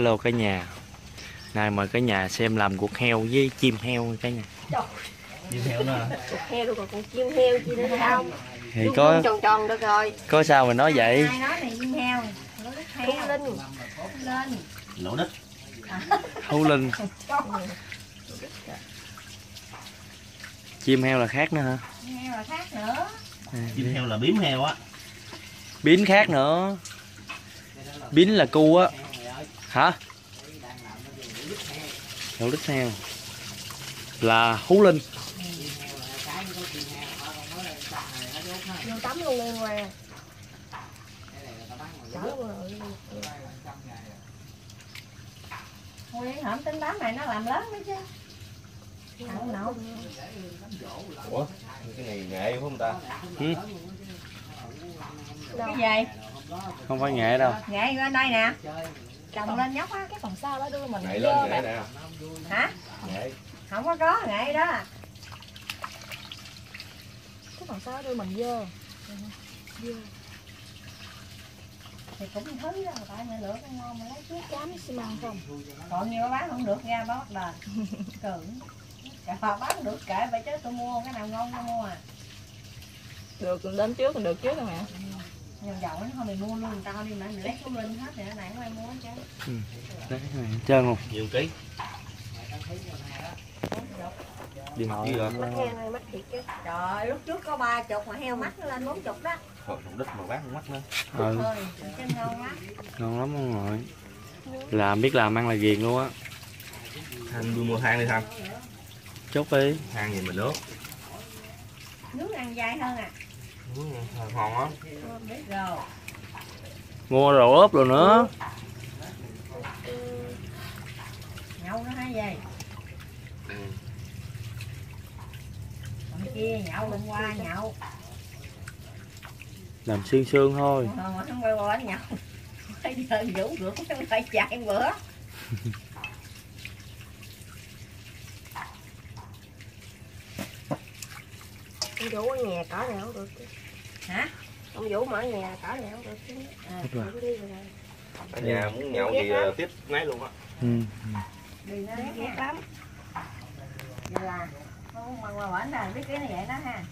Hello cả nhà. Nay mời cả nhà xem làm cuộc heo với chim heo cả nhà. Chim heo nữa hả? Heo được còn chim heo chi nữa không? Thì có tròn tròn được rồi. Có sao mà nói vậy? Ai nói này chim heo. Thú linh. Lên. Lỗ đít. Thú linh. Chim heo là khác nữa hả? Chim heo là khác nữa. Chim heo là bím heo á. Bín khác nữa. Bín là cu á. Hả? Lỗ đít heo là thú linh. Vô tắm luôn đi ngoài. Ôi hổm tính đám này nó làm lớn đấy chứ. Không nổi. Ủa? Cái này nghệ phải không ta? Ừ. Cái gì? Không phải nghệ đâu. Nghệ ở đây nè. Trồng lên nhóc á, cái phần sau đó đưa mình Nghệ lên nghệ nè. Hả? Nghệ. Không có nghệ đó. Cái phần sau đưa mình dơ. Dơ. Thì cũng thứ đó, tại mẹ lựa con ngon mà lấy chiếc chám xi măng không. Còn nhiều bán không được ra bắt đền. Cường. Bán được kệ vậy chứ tôi mua cái nào ngon tôi mua à. Được đến trước còn được trước rồi mẹ. Dầu dầu nó thôi mình mua luôn tao đi mẹ lấy số linh hết thì nó này không ai mua hết trơn. Đấy này trơn không? Nhiều ký. Điện thoại Mắt heo này mắt thiệt chứ. Trời lúc trước có 30 mà heo mắt nó lên 40 đó. Lỗ đít mà bán con mắt nữa. Ừ. Thôi, chân ngon quá. Ngon lắm ông nội. Làm biết làm ăn là ghiền luôn á. Thanh đi mua than đi Thanh. Chốt đi. Than gì mình nước. Nước ăn dai hơn à. Ngon á. Biết rồi. Mua đồ ốp rồi nữa. Nhậu nó hay vậy. Còn kia nhậu hôm qua nhậu. Làm xương xương thôi. Không quay qua nhậu. Bây giờ vũ rượu phải chạy bữa. Ông Vũ ở nhà cỏ này không được chứ. Hả? Ông Vũ mà ở nhà cỏ này không được chứ. Ở nhà muốn nhậu thì tiếp máy luôn á. Ừ. Đi nó ghét lắm. Vậy là không mà qua bển là biết cái này vậy đó ha.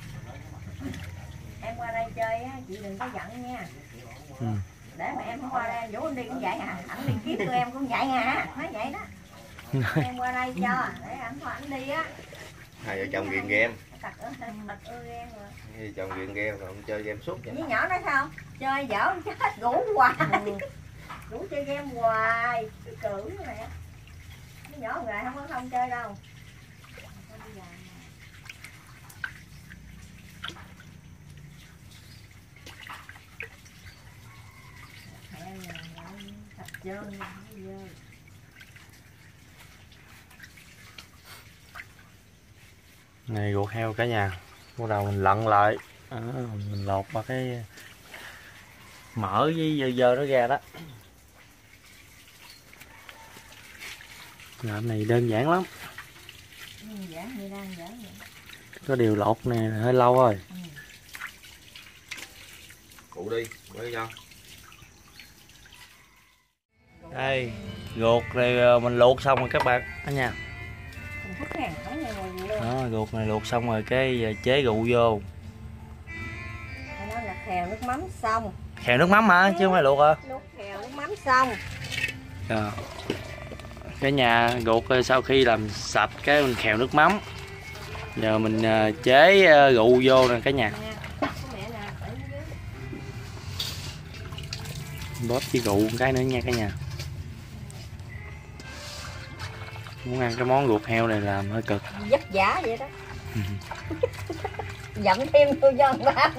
Em qua đây chơi á, chị đừng có giận nha. Ừ. Để mà em không qua đây, Vũ anh đi cũng vậy hả? Ảnh đi kiếm tụi em cũng vậy hả? Nói vậy đó. Em qua đây cho, để ảnh thôi ảnh đi á. Hai vợ chồng ghiền game. Tật ưa game rồi. Hai vợ chồng ghiền game rồi không chơi game suốt vậy. Với nhỏ nói sao? Chơi dở chết ngủ hoài. Ngủ chơi game hoài. Cái cử nè. Cái nhỏ người không chơi đâu. Này ruột heo cả nhà. Bắt đầu mình lặn lại. Mình lột qua cái mỡ với dơ nó ra đó. Làm này đơn giản lắm. Có điều lột này hơi lâu rồi. Phụ đi, mới cho. Đây, ruột này mình luộc xong rồi các bạn cả nhà. Đó, ruột này luộc xong rồi cái chế rượu vô. Nó là khèo nước mắm xong. Khèo nước mắm hả? Chứ không phải luộc hả? Khèo nước mắm xong. À. Cái nhà ruột sau khi làm sạch cái mình khèo nước mắm. Giờ mình chế rượu vô nè cả nhà. Bóp với rượu một cái nữa nha cả nhà. Muốn ăn cái món ruột heo này làm hơi cực. Vất vả vậy đó. Dặn thêm tôi cho ăn ba.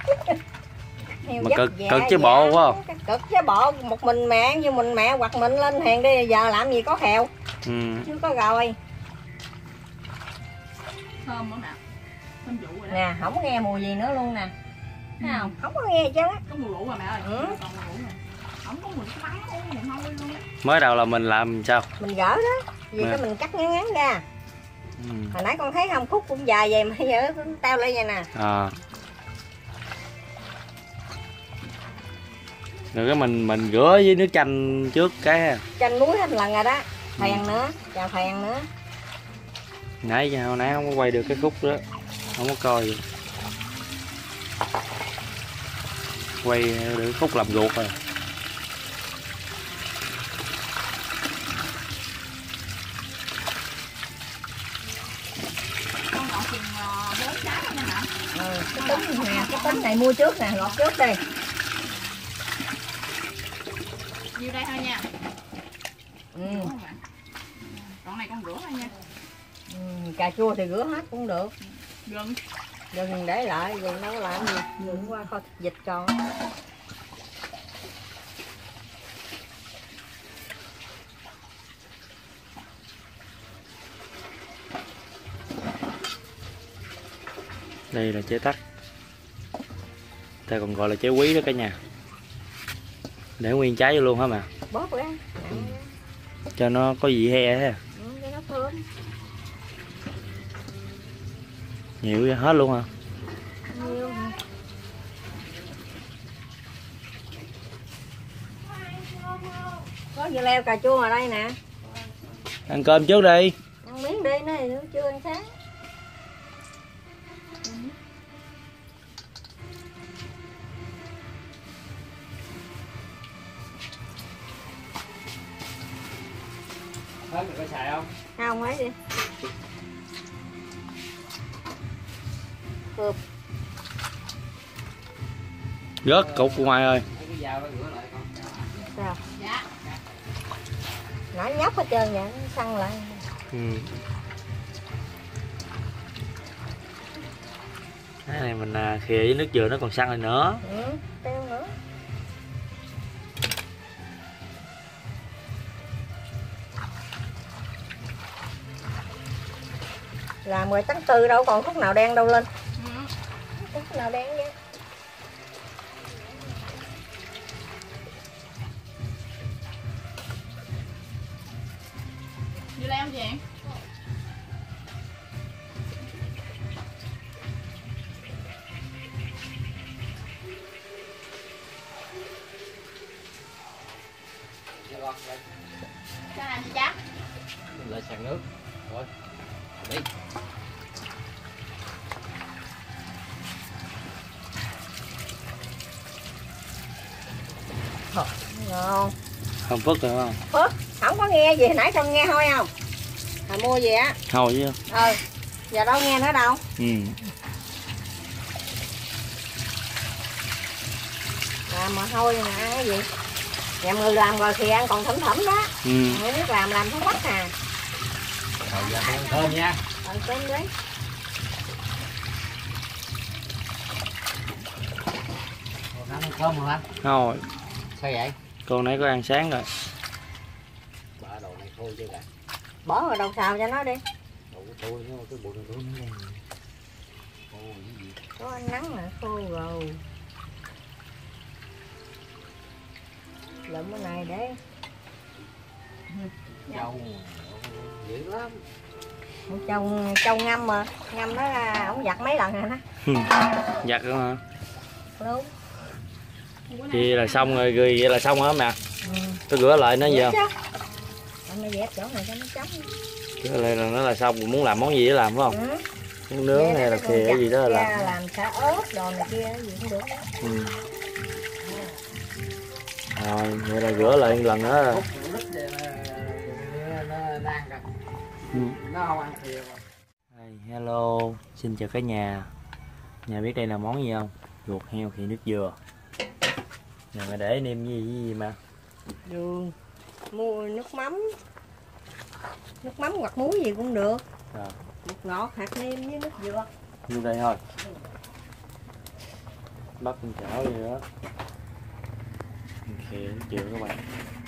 Mà cực chứ bộ quá. Cực chứ bộ, một mình mẹ như mình mẹ hoặc mình lên hàng đi, giờ làm gì có khèo. Chưa có rồi. Thơm món nào? Thơm vụ rồi đó. Nè, không nghe mùi gì nữa luôn nè. Thấy không? Không có nghe chứ. Có mùi rượu rồi mẹ ơi. Còn mùi rượu nè. Không có mùi cái mắm, uống mùi hôi luôn á. Mới đầu là mình làm sao? Mình gỡ đó, vì cái mình cắt ngắn ngắn ra. Hồi nãy con thấy không, khúc cũng dài vậy mà giờ tao lại vậy nè. Rồi cái mình rửa với nước chanh trước cái. Chanh muối hết lần rồi đó. Phèn nữa, chào phèn nữa. Nãy giờ nãy không có quay được cái khúc đó, không có coi được. Quay được khúc làm ruột rồi. Con ngọt chừng 4 trái thôi nha hả? Cái tính này mua trước nè, lọt trước đi. Nhiêu đây thôi nha. Ừ. Còn này con rửa thôi nha. Cà chua thì rửa hết cũng được. Gừng. Gừng để lại, gừng đâu có làm gì. Gừng qua kho vịt còn. Đây là chế tắc, ta còn gọi là chế quý đó cả nhà. Để nguyên trái vô luôn hả mà? Bóp ra. Cho nó có vị he ha. Cho nó thơm. Nhiều hết luôn hả? Nhiều. Có dưa leo cà chua ở đây nè. Ăn cơm trước đi. Ăn miếng đi, nó chưa ăn sáng. Hết mình có xài không? Không ấy đi. Cơm. Rớt cục ngoài ơi. Sao? Dạ. Nãy nhóc hết trơn vậy, nó săn lại. Ừ. Cái này mình khìa với nước dừa nó còn săn rồi nữa. Ừ, teo nữa. Là 10 tháng 4 đâu còn khúc nào đen đâu lên. Khúc nào đen vậy? Dưa leo gì? Sao làm chị chắc? Lại sàn nước. Rồi. Đi. Ngon. Không phức rồi không? Phước, không có nghe gì nãy con nghe thôi không? Mà mua gì á? Thôi chứ. Giờ đâu nghe nữa đâu. Ừ. Làm mà thôi mà ăn cái gì? Nhà người làm rồi thì ăn còn thấm thấm đó. Ừ. Người biết làm không bắt à. Rồi giờ ăn cơm nha. Ăn cơm đấy. Ăn cơm rồi anh. Thôi. Sao vậy? Con nãy có ăn sáng rồi. Bà đồ này thôi chứ cả. Bỏ vào đầu xào cho nó đi. Đồ của tôi nó cái bụng này nó đen. Ôi cái gì? Có ánh nắng mà khô rồi. Lụm cái này để. Dâu dữ lắm. Châu ngâm mà. Ngâm nó ổng giặt mấy lần rồi đó. Giặt luôn hả? Đúng. Vậy là xong rồi, vậy là xong rồi mà. Ừ. Tôi rửa lại nó gì không? Anh nó dẹp chỗ này cho nó trống. Rửa lại là nó là xong, muốn làm món gì để làm phải không? Ừ. Món nướng hay là khìa cái gì đó là làm. Làm xả ớt đồ này kia gì cũng được đó. Ừ. Rồi, vậy là rửa lại một lần nữa rồi. Ừ. Nó không ăn thìa mà. Hello, xin chào cả nhà. Nhà biết đây là món gì không? Ruột heo khìa nước dừa. Nhà mày để nêm gì mà? Đường, mua nước mắm hoặc muối gì cũng được. Rồi. Bột ngọt, hạt nêm với nước dừa. Vô đây thôi. Bắt con chảo gì đó. Khìa nước dừa các bạn.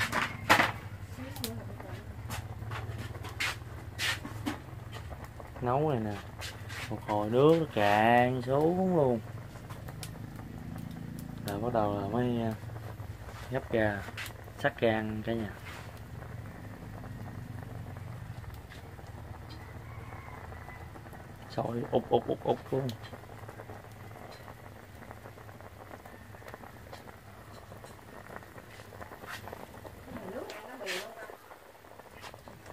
Nấu này nè, một hồi nước nó cạn xuống luôn, rồi bắt đầu là mới gấp ra sắc ra ăn cả nhà. Sôi ục ục ục ục luôn.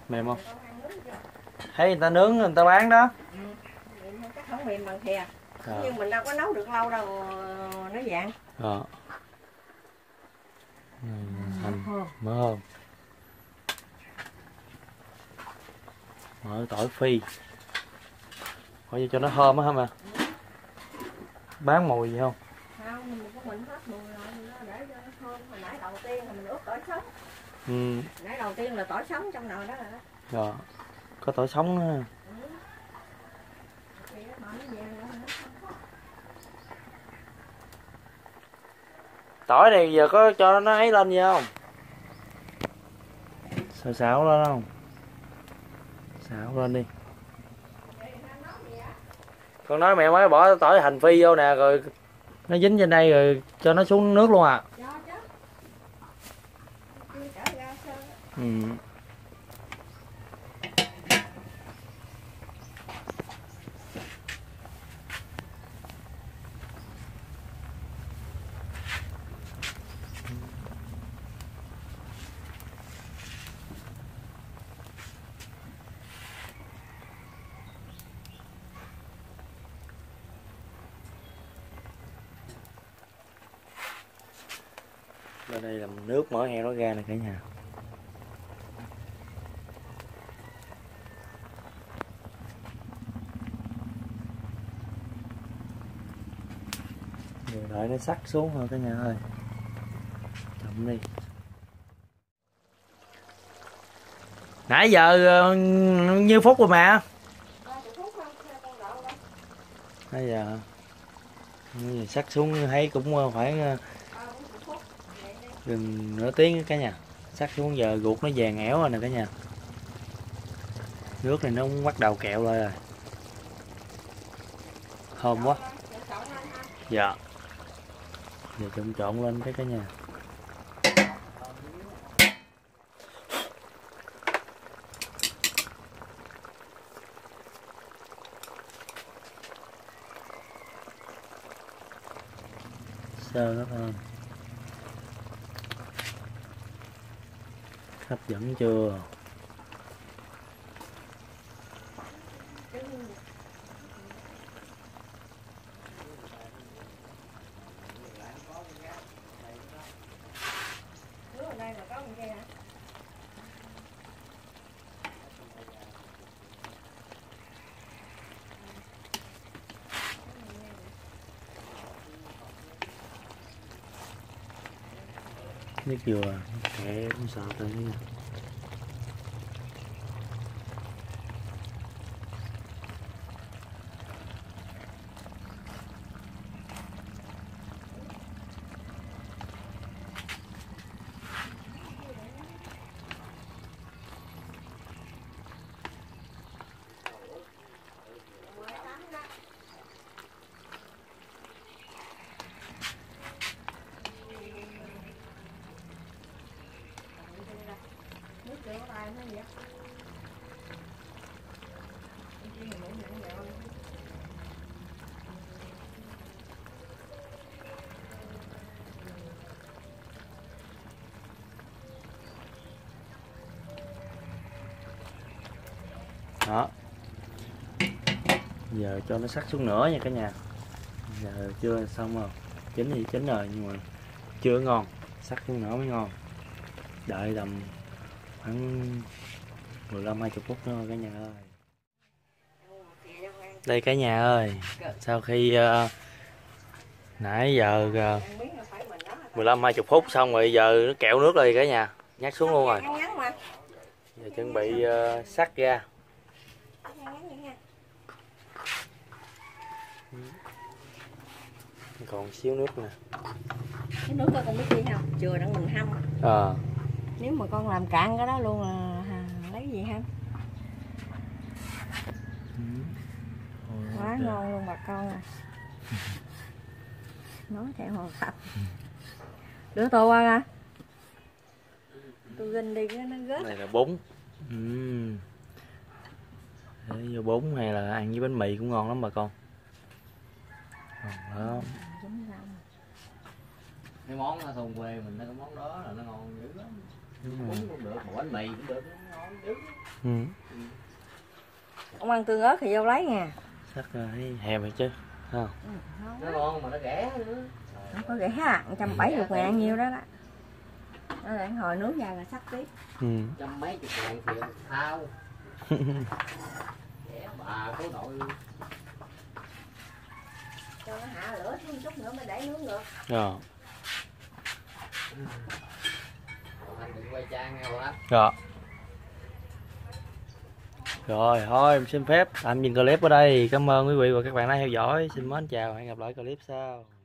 Mềm không? Thấy người ta nướng người ta bán đó. Chắc không mềm bằng thìa. Ờ. Nhưng mình đâu có nấu được lâu đâu nó dạng. Ờ. Hành mỡ hơn. Mỡ tỏi phi. Hỏi cho nó thơm á hả mà. Bán mùi gì không? Không, mình có mình hết mùi rồi, để cho nó thơm. Hồi nãy đầu tiên là mình ướp tỏi sống. Nãy đầu tiên là tỏi sống trong nồi đó rồi đó. Rồi. Có tỏi sống nữa. Tỏi này giờ có cho nó ấy lên gì không? Xào xào lên không? Xào lên đi. Con nói mẹ mới bỏ tỏi hành phi vô nè, rồi nó dính trên đây rồi cho nó xuống nước luôn à. Ừ. Bên đây là nước mỡ heo nó ra nè cả nhà. Rồi đợi nó sắc xuống thôi cả nhà ơi. Chậm đi. Nãy giờ nhiêu phút rồi mà. Nãy giờ sắc xuống thấy cũng khoảng gần nửa tiếng cả nhà. Sắc xuống giờ ruột nó vàng ẻo rồi nè cả nhà. Nước này nó cũng bắt đầu kẹo lại rồi. Thơm quá. Dạ. Giờ trộn lên cái cả nhà. Sơ nó thơm. Hấp dẫn chưa? Nước dừa kệ cũng sợ tới nha. Đó. Giờ cho nó sắc xuống nữa nha cả nhà. Giờ chưa xong rồi. Chín thì chín rồi nhưng mà chưa ngon. Sắc xuống nữa mới ngon. Đợi tầm khoảng 15-20 phút nữa cả nhà ơi. Đây cả nhà ơi. Sau khi nãy giờ 15-20 phút xong rồi giờ nó kẹo nước rồi cả nhà. Nhắc xuống luôn rồi. Giờ chuẩn bị sắc ra. Còn xíu nước nè. Cái nước đó con biết gì không? Chừa đặng mình hâm. Nếu mà con làm cạn cái đó luôn là lấy gì hâm? Quá ngon luôn bà con à. Nói theo hồ tập. Đưa tô qua ra. Tôi ginh đi cái nó rớt. Này là bún. Để vô bún hay là ăn với bánh mì cũng ngon lắm bà con. Đó. Cái món thùng quê mình, cái món đó là nó ngon dữ lắm. Bún cũng được, bánh mì cũng được, nó ngon dữ. Ừ. Ông ăn tương ớt thì vô lấy nha. Sắc thấy hèm rồi chứ không? Nó ngon mà nó rẻ nữa. Không có rẻ ha, 170.000 nhiêu đó đó. Nó để hồi nước ra là sắc tiếp. Ừ. Trăm mấy chục ngàn thì thao. Rẻ bà cố nội. Cho nó hạ lửa thêm chút nữa mới để nướng được. Rồi. Anh đừng quay trang nghe quá. Rồi. Rồi thôi em xin phép tạm dừng clip ở đây. Cảm ơn quý vị và các bạn đã theo dõi. Xin mến chào, hẹn gặp lại clip sau.